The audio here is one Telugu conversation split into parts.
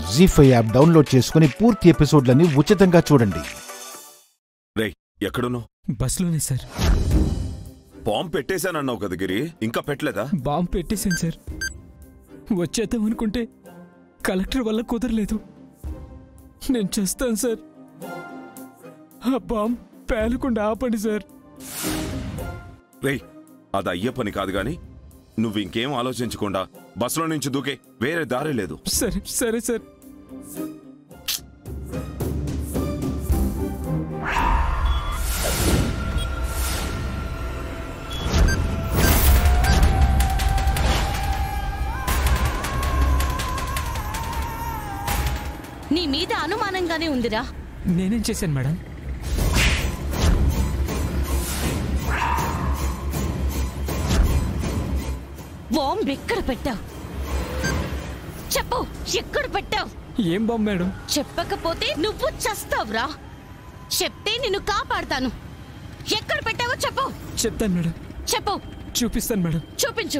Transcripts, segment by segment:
జీ5 యాప్ డౌన్లోడ్ చేసుకుని పూర్తి ఎపిసోడ్లని ఉచితంగా చూడండి. రేయ్, ఎక్కడున్నావు? బస్సులోనే సార్. బాంబు పెట్టేశానన్నావు కదా గిరి, ఇంకా పెట్టలేదా? బాంబు పెట్టేశాను సార్. వచ్చేద్దాం అనుకుంటే కలెక్టర్ వల్ల కుదరలేదు. నేను చేస్తాను సార్. ఆ బాంబు పేలకుండా ఆపండి సార్. రేయ్, అది అయ్యే పని కాదు గాని నువ్వు ఇంకేం ఆలోచించకుండా బస్సులో నుంచి దూకే, వేరే దారి లేదు. సరే సరే సార్. నీ మీద అనుమానంగానే ఉందిరా. నేనేం చేశాను మేడం? బాంబు ఎక్కడ పెట్టావు? చెప్పు, ఎక్కడ పెట్టావు? ఏం బాంబు మేడం? చెప్పకపోతే నువ్వు చస్తావురా. చెప్తే నిన్ను కాపాడతాను. ఎక్కడ పెట్టావో చెప్పు. చెప్తాను మేడం. చెప్పు. చూపిస్తాను మేడం. చూపించు.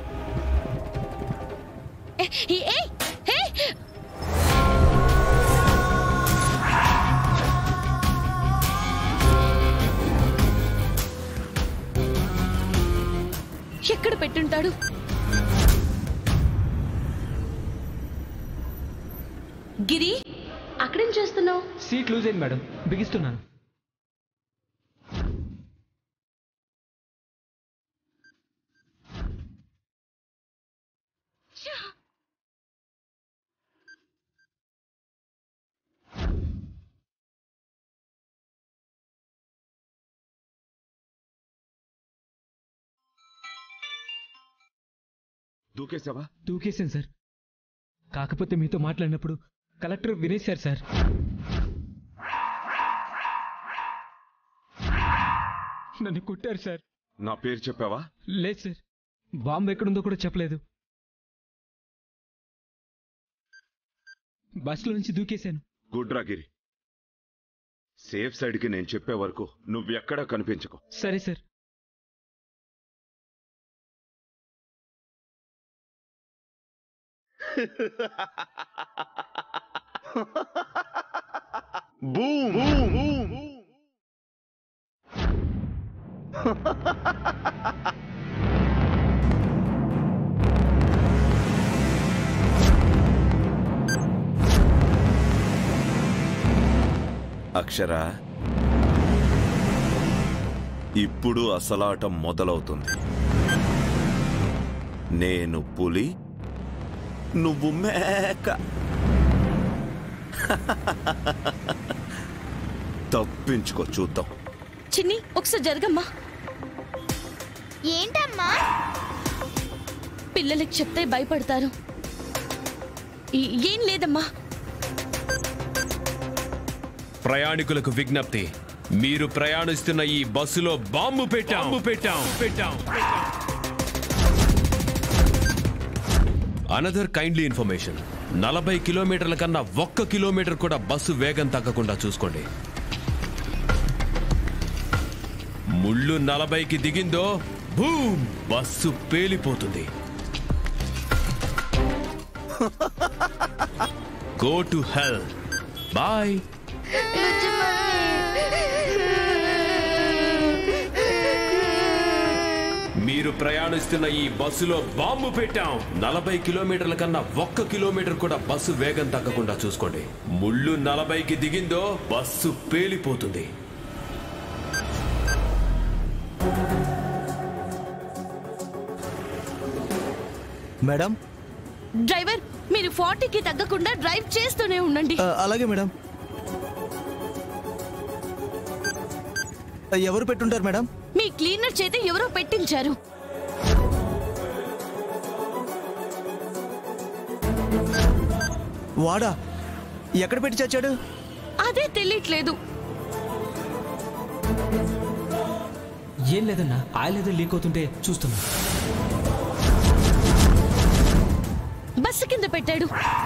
ఎక్కడ పెట్టుంటాడు? గిరి, అక్కడేం చేస్తున్నావు? సీట్ లూజ్ అయింది మేడం, బిగిస్తున్నాను. దూకేసావా? దూకేశాను సార్. కాకపోతే మీతో మాట్లాడినప్పుడు కలెక్టర్ వినేశారు సార్. నన్ను కొట్టారు సార్. నా పేరు చెప్పావా? లేదు సార్. బాంబు ఎక్కడుందో కూడా చెప్పలేదు. బస్సులో నుంచి దూకేశాను. గుడ్ రా గిరి. సేఫ్ సైడ్కి నేను చెప్పే వరకు నువ్వెక్కడా కనిపించకు. సరే sir. Boom boom boom. Akshara, ఇప్పుడు అసలాటం మొదలవుతుంది. నేను పులి, నువ్వు మేక. తప్పించుకో, చూద్దాం. చిన్ని, ఒకసారి జరగమ్మా. ఏంటమ్మా? పిల్లలకి చెప్తే భయపడతారు. ఏం లేదమ్మా. ప్రయాణికులకు విజ్ఞప్తి, మీరు ప్రయాణిస్తున్న ఈ బస్సులో బాంబు పెట్టాం. అనదర్ కైండ్లీ ఇన్ఫర్మేషన్, 40 కిలోమీటర్ల కన్నా 1 కిలోమీటర్ కూడా బస్సు వేగం తగ్గకుండా చూసుకోండి. ముళ్ళు 40కి దిగిందో బూమ్, బస్సు పేలిపోతుంది. Go to hell. బాయ్. మీరు ప్రయాణిస్తున్న ఈ బస్సులో బాంబు పెట్టాం. 40 కిలోమీటర్ల కన్నా 1 కిలోమీటర్ కూడా బస్సు వేగం తగ్గకుండా చూసుకోండి. ముళ్ళు 40కి దిగిందో బస్సు పేలిపోతుంది. మేడం, డ్రైవర్, మీరు 40కి తగ్గకుండా డ్రైవ్ చేస్తూనే ఉండండి. అలాగే మేడం. ఎవరు పెట్టుంటారు మేడం? మీ క్లీనర్ చేత ఎవరో పెట్టించారు. వాడా? ఎక్కడ పెట్టి చచ్చాడు? అదే తెలియట్లేదు. ఏం లేదన్నా, ఆయిల్ ఏదో లీక్ అవుతుంటే చూస్తున్నా. బస్సు కింద పెట్టాడు.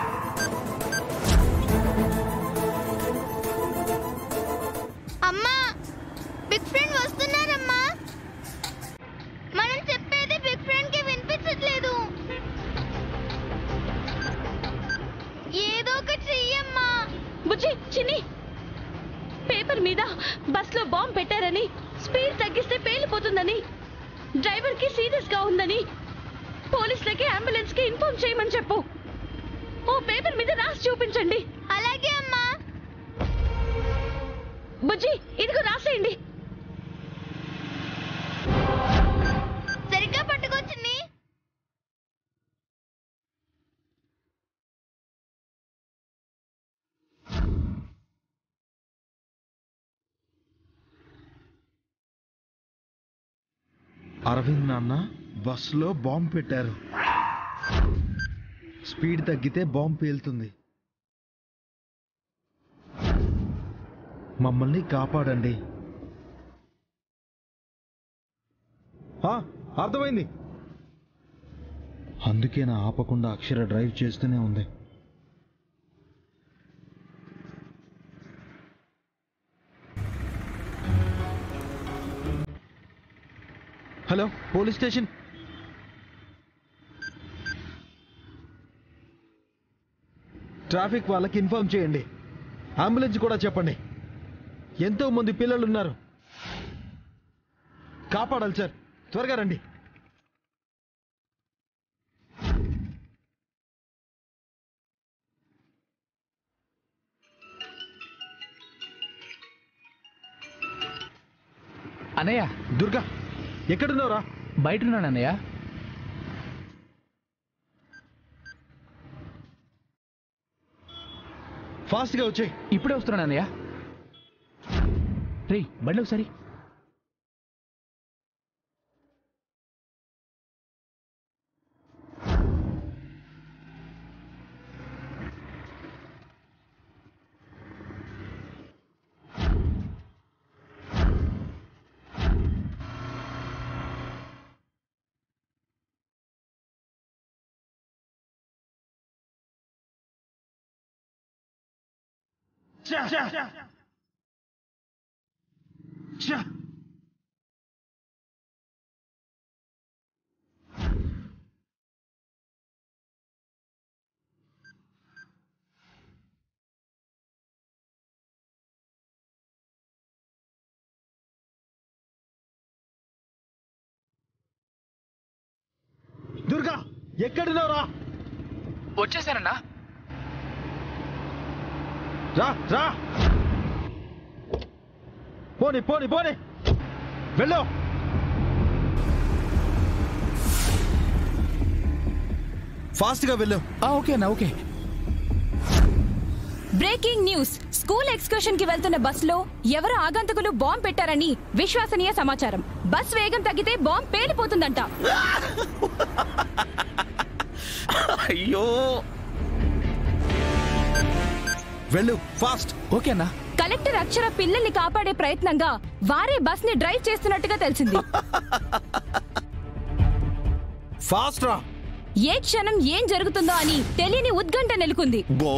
అమ్మా, బిగ్ ఫ్రెండ్ వస్తున్నారమ్మా. మనం చెప్పేది బిగ్ ఫ్రెండ్ కి వినిపించట్లేదు. ఏదో ఒక బుజ్జి చిన్ని పేపర్ మీద బస్ లో బాంబు పెట్టారని, స్పీడ్ తగ్గిస్తే పేలిపోతుందని, డ్రైవర్ కి సీరియస్ గా ఉందని పోలీసులకి అంబులెన్స్ కి ఇన్ఫార్మ్ చేయమని చెప్పు. ఓ పేపర్ మీద రాసి చూపించండి. అలాగే అమ్మా. బుజ్జి ఇదిగో రాసేయండి. సరిగ్గా పట్టుకొచ్చింది. అరవింద్ నాన్న బస్సులో బాంబు పెట్టారు. స్పీడ్ తగ్గితే బాంబు పేలుతుంది. మమ్మల్ని కాపాడండి. అర్థమైంది. అందుకే నా ఆపకుండా అక్షర డ్రైవ్ చేస్తూనే ఉంది. Hello, police station. ట్రాఫిక్ వాళ్ళకి ఇన్ఫార్మ్ చేయండి. అంబులెన్స్ కూడా చెప్పండి. ఎంతో మంది పిల్లలు ఉన్నారు. కాపాడాలి సార్, త్వరగా రండి. అన్నయ్య, దుర్గా ఎక్కడున్నావురా? బయట ఉన్నాను అన్నయ్య. ఫాస్ట్గా వచ్చేయ్. ఇప్పుడే వస్తున్నాను అన్నయ్య. రేయ్ బండి ఒకసారి. దుర్గా ఎక్కడున్నావురా? వచ్చేసానన్నా. రా రా, పోనీ పోనీ పోనీ, వెళ్ళు. ఫాస్ట్గా వెళ్ళు. ఓకే అన్న, okay. Breaking news. School excursion కి వెళ్తున్న బస్ లో ఎవరో ఆగంతకులు బాంబు పెట్టారని విశ్వసనీయ సమాచారం. బస్ వేగం తగ్గితే బాంబు పేలిపోతుందంట. అయ్యో, వెళ్ళు ఫాస్ట్. ఓకే అన్న. కలెక్టర్ అక్షర పిల్లల్ని కాపాడే ప్రయత్నంగా వారే బస్ ని డ్రైవ్ చేస్తున్నట్టుగా తెలిసింది. ఫాస్ట్ రా. ఏ క్షణం ఏం జరుగుతుందో అని తెలియని ఉత్కంఠ నెలకొంది. బో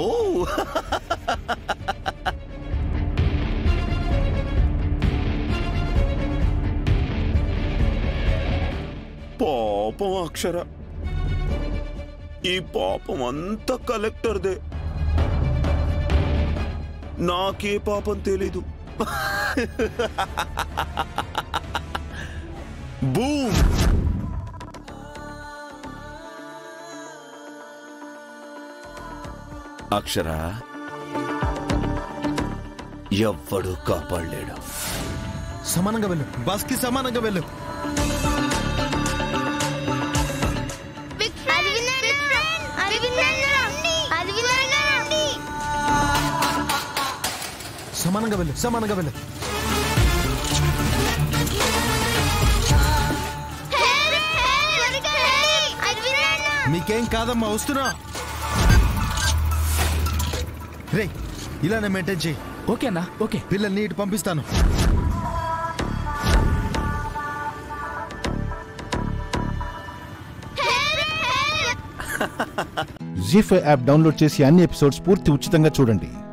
పాపం అక్షర, ఈ పాపం అంతా కలెక్టర్దే. నాకే పాపం తెలీదు. బూమ్. అక్షర ఎవ్వడు కాపాడలేడు. సమానంగా వెళ్ళు, బస్ కి సమానంగా వెళ్ళు. సమానంగా వెళ్ళు, సమానంగా వెళ్ళు. నీకేం కాదమ్మా, వస్తున్నా. రే, ఇలానే మెయింటైన్ చేయి. ఓకే అన్న, ఓకే. పిల్లల్ని ఇటు పంపిస్తాను. జీ5 యాప్ డౌన్లోడ్ చేసి అన్ని ఎపిసోడ్స్ పూర్తి ఉచితంగా చూడండి.